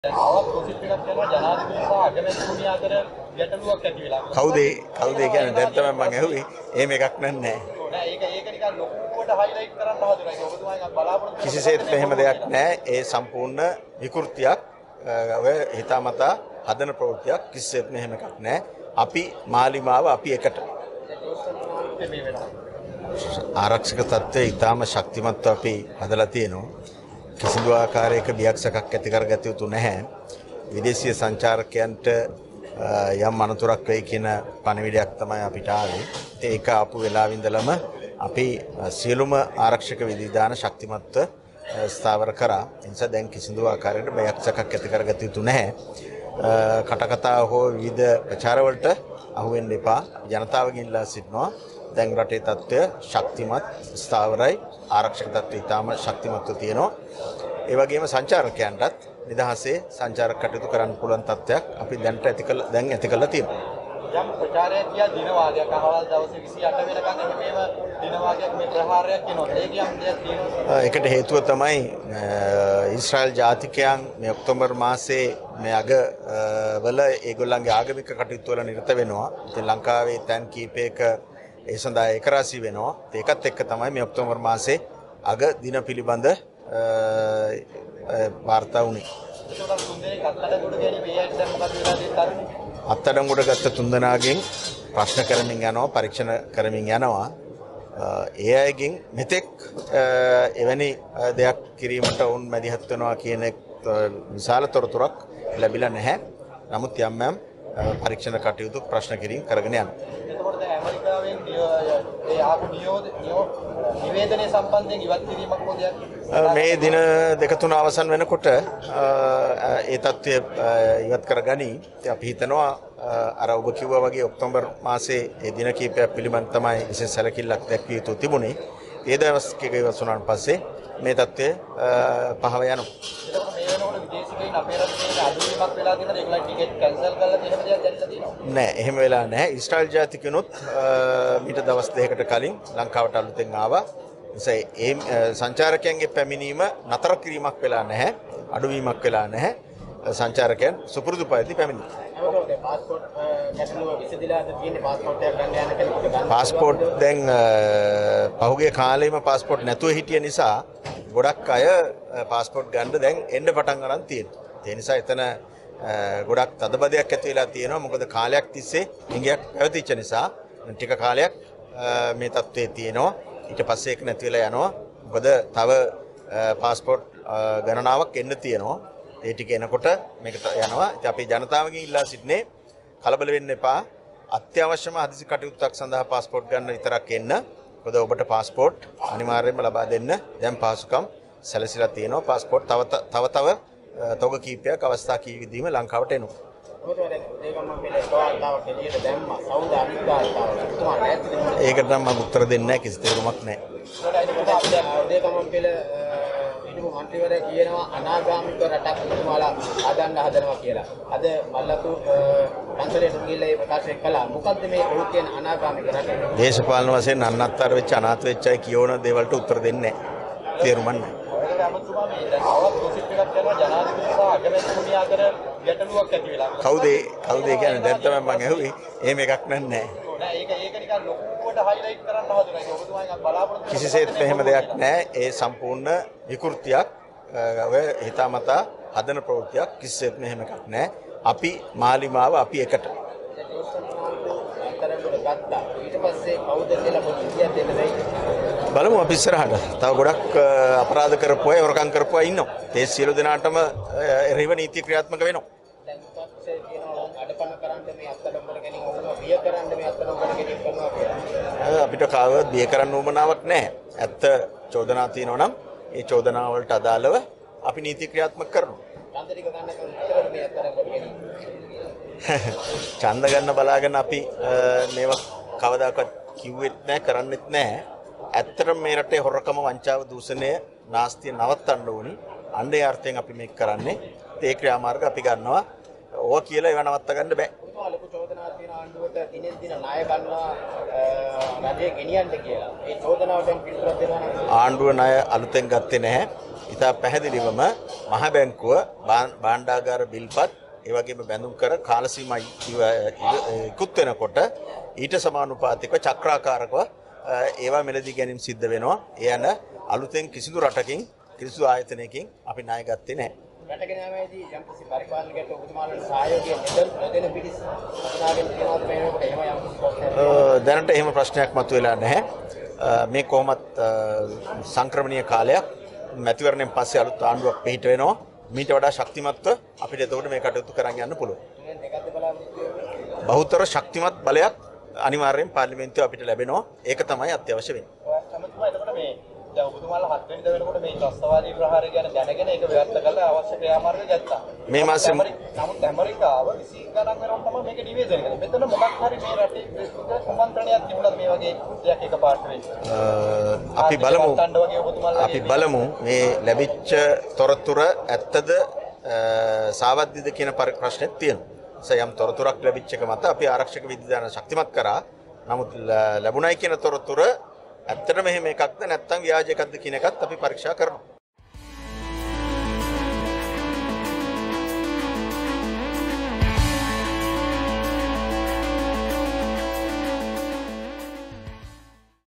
කවුද කියන්නේ දැන් තමයි මම ඇහුවේ. එහෙම එකක් නැහැ. කිසිසේත් එහෙම දෙයක් නැහැ. ඒ සම්පූර්ණ විකෘතියක් ඔය හිතාමතා හදන ප්‍රවෘත්තියක්. කිසිසේත් එහෙම එකක් නැහැ. අපි මාලිමාව අපි එකට. ආරක්ෂක තත්ත්වය ඊටාම ශක්තිමත්ව අපි හදලා තියෙනවා. කිසිදු ආකාරයක බියක්සකක් ඇති කරගත යුතු නැහැ. විදේශීය සංචාරකයන්ට යම් අනතුරක් වෙයි කියන පණිවිඩයක් තමයි අපිට ආවේ. ඒක ආපු වෙලාවෙ ඉඳලම අපි සියලුම ආරක්ෂක විධිවිධාන ශක්තිමත්ව ස්ථාවර කරා. ඒ නිසා දැන් කිසිදු ආකාරයකට බයක්සකක් ඇති කරගත යුතු නැහැ. කටකතා හෝ විවිධ ප්‍රචාර වලට අහු වෙන්න එපා. ජනතාවගෙන් ඉල්ලා සිටිනවා. දැන් රටේ තත්ත්වය ශක්තිමත් ස්ථාවරයි. ආරක්ෂක තත්ත්වය ඉතාම ශක්තිමත්ව තියෙනවා. ඒ වගේම සංචාරකයන්ටත් නිදහසේ සංචාරක කටයුතු කරන්න පුළුවන් තත්ත්වයක් අපි දැන් ඇති කරලා තියෙනවා. යම් ප්‍රචාරයක් කියා දින වාගයක් අහවල් දවසේ 28 වෙනකන් එහෙම දින වාගයක් මේ ප්‍රහාරයක් කියනවා. ඒක යම් දෙයක් තියෙනවා. ඒකට හේතුව තමයි ඊශ්‍රායල් ජාතිකයන් මේ ඔක්තෝබර් මාසයේ මේ අග වල ඒගොල්ලන්ගේ ආගමික කටයුතු වල නිරත වෙනවා. ඉතින් ලංකාවේ තැන් කීපයක ඒ සඳහා ඒකරාශී වෙනවා. ඒකත් එක්ක තමයි මේ ඔක්තෝබර් මාසයේ අග දින පිළිබඳ වාර්තා වුණේ. අත්අඩංගුවට ගත්ත තුන්දෙනාගෙන් ප්‍රශ්න කරමින් යනවා, පරීක්ෂණ කරමින් යනවා. ඒ අයගෙන් මෙතෙක් එවැනි දෙයක් කිරීමට වුන් මැදිහත් වෙනවා කියන විශාල තොරතුරක් ලැබිලා නැහැ. නමුත් යම් පරීක්ෂණ කටයුතු ප්‍රශ්න කිරීම කරගෙන යනවා. එතකොට ඇමරිකාවෙන් ඒ ආපු නිවේදනය සම්බන්ධයෙන් ඉවත් කිරීමක් මොකද? මේ දින දෙක තුන අවසන් වෙනකොට ඒ තත්ත්වය ඉවත් කරගනි. අපි හිතනවා අර ඔබ කිව්වා වගේ ඔක්තෝබර් මාසයේ ඒ දින කීපයක් පිළිබඳ තමයි විශේෂ සැලකිල්ලක් දැක්විය යුතු තිබුණේ. ඒ දවස් කීක ඉවත් වුණාන් පස්සේ මේ තත්ත්වය පහව යනවා. එතකොට මේ වෙනකොට විදේශිකයින් අපේ රටේ අඩුවීමක් වෙලා තියෙනවද? ඒගොල්ලෝ ටිකට් කැන්සල් කරලා තියෙන දෙයක් දැක්කද තියෙනවා? නෑ, එහෙම වෙලා නැහැ. ඊශ්‍රායල් ජාතිකයනුත් මීට දවස් දෙකකට කලින් ලංකාවට අලුතෙන් ආවා. ඒ සංචාරකයන්ගේ පැමිණීම නතර කිරීමක් වෙලා නැහැ, අඩුවීමක් වෙලා නැහැ. සංචාරකයන් සුපුරුදු පරිදි පැමිණෙනවා. පාස්පෝර්ට් දැන් පහුගිය කාලෙම පාස්පෝර්ට් නැතුව හිටිය නිසා ගොඩක් අය පාස්පෝර්ට් ගන්න දැන් එන්න පටන් ගන්න තියෙනවා. ඒ නිසා එතන ගොඩක් තදබදයක් ඇති වෙලා තියෙනවා. මොකද කාලයක් තිස්සේ ඉංගියක් පැවතිච්ච නිසා ටික කාලයක් මේ තත්ත්වයේ තියෙනවා. ඊට පස්සේ ඒක නැති වෙලා යනවා. මොකද තව පාස්පෝර්ට් ගණනාවක් එන්න තියෙනවා. ඒ ටික එනකොට මේක යනවා. ඉතින් අපි ජනතාවගෙන් ඉල්ලා සිටින්නේ කලබල වෙන්න එපා. අත්‍යවශ්‍යම හදිසි කටයුත්තක් සඳහා පාස්පෝර්ට් ගන්න විතරක් එන්න. මොකද ඔබට පාස්පෝර්ට් අනිවාර්යයෙන්ම ලබා දෙන්න දැන් පහසුකම් සැලසීලා තියෙනවා. පාස්පෝර්ට් තව තොග කීපයක් අවස්ථා කීපෙදීම ලංකාවට එනවා. ඒකට නම් මම උත්තර දෙන්නේ නැහැ. කිසි තේරුමක් නැහැ. මන්ත්‍රීවරයා කියනවා අනාගාමික රටක් තුමාලා හදන්න හදනවා කියලා. අද මල්ලතු පන්සලේට ගිහිල්ලා ඒ ප්‍රකාශය කළා. මොකද්ද මේ ඔහු කියන අනාගාමික රට? දේශපාලන වශයෙන් අන්නත්තර වෙච්ච අනාථ වෙච්ච අය කියවන දේවල්ට උත්තර දෙන්නේ නැහැ. තේරුම් ගන්න. කවුද කියන්නේ දැන් තමයි මම ඇහුවේ. එහෙම එකක් නැහැ. කිසිසේත් එහෙම දෙයක් නැහැ. ඒ සම්පූර්ණ විකෘතියක් ඔය හිතාමතා හදන ප්‍රවෘත්තියක්. කිසිසේත් එහෙම එකක් නැහැ. අපි මාලිමාව අපි එකට. බලමු අපි ඉස්සරහට. තව ගොඩක් අපරාධ කරපු අය, හොරකම් කරපු අය ඉන්නවා. ඒ සියලු දෙනාටම එරෙහිව නීති ක්‍රියාත්මක වෙනවා. අපිට කාවවත් බිය කරන්න උවමනාවක් නැහැ. ඇත්ත චෝදනා තියෙනවා නම් ඒ චෝදනා වලට අදාළව අපි නීති ක්‍රියාත්මක කරනවා. ඡන්ද ගන්න බලාගෙන අපි මේව කවදාකවත් කිව්වෙත් නැහැ, කරන්නෙත් නැහැ. ඇත්තටම මේ රටේ හොරකම, වංචාව, දූෂණය, නාස්තිය නවත්තන්න ඕනි. අන්නේ අර්ථයෙන් අපි මේක කරන්නේ. ඒ ක්‍රියාමාර්ග අපි ගන්නවා. ඕවා කියලා ඒව නවත්ත ගන්න බෑ. ලොකු චෝදනාවක් තියෙන ආණ්ඩුවට දිනෙන් දින ණය ගන්නවා රජය ගෙනියන්න කියලා. ඒ චෝදනාවෙන් පිළිතුරක් දෙනවා නම් ආණ්ඩුව ණය අලුතෙන් ගත්තේ නැහැ. ඉතා පැහැදිලිවම මහ බැංකුව භාණ්ඩාගාර බිල්පත් ඒ වගේම බැඳුම් කර කාල සීමා ඉක්ුත් වෙනකොට ඊට සමානුපාතිකව චක්‍රාකාරකව ඒවා මිලදී ගැනීම සිද්ධ වෙනවා. ඒ යන අලුතෙන් කිසිදු රටකින් කිසිදු ආයතනයකින් අපි ණය ගත්තේ නැහැ. රටගෙන යාමේදී යම්කිසි පරිපාලනයකට ඔබතුමාලට සහයෝගය නොදෙන පිටිස් අනාගෙන තියෙනවද මේ වෙනකොට එහෙම යම්කිසි ප්‍රශ්නයක්? දැනට එහෙම ප්‍රශ්නයක් මතුවෙලා නැහැ. මේ කොහොමත් සංක්‍රමණීය කාලයක් මැතිවරණයෙන් පස්සේ අලුත් ආණ්ඩුවක් පිහිට වෙනවා. මීට වඩා ශක්තිමත්ව අපිට එතකොට මේ කටයුතු කරන් යන්න පුළුවන්. බහුතර ශක්තිමත් බලයක් අනිවාර්යෙන් පාර්ලිමේන්තුව අපිට ලැබෙනවා. ඒක තමයි අත්‍යවශ්‍ය වෙන්නේ. එතකොට මේ දැන් ඔබතුමාලා 7 වෙනිදා වෙනකොට මේ ත්‍රස්තවාදී ප්‍රහාරය ගැන දැනගෙන ඒක ව්‍යර්ථ කරලා අවශ්‍ය ක්‍රියාමාර්ග ගත්තා. මේ මාසෙම නමුත් ඇමරිකාව 20 ගණන් වෙනකොට තමයි මේක නිවේදනය කළේ. මෙතන මොකක් හරි මේ රටේ සම්බන්ධණයක් තිබුණාද මේ වගේ දෙයක් එකපාරට වෙන්නේ? අපි බලමු මේ ලැබිච්ච තොරතුරු ඇත්තද සාවද්‍යද කියන ප්‍රශ්නෙත් තියෙනවා. යම් තොරතුරක් ලැබිච්ච එක මත අපි ආරක්ෂක විධිවිධාන ශක්තිමත් කරා. නමුත් ලැබුණයි කියන තොරතුරු ඇත්තටම එහෙම එකක්ද නැත්නම් ව්‍යාජ එකක්ද කියන එකත් අපි පරීක්ෂා කරනවා.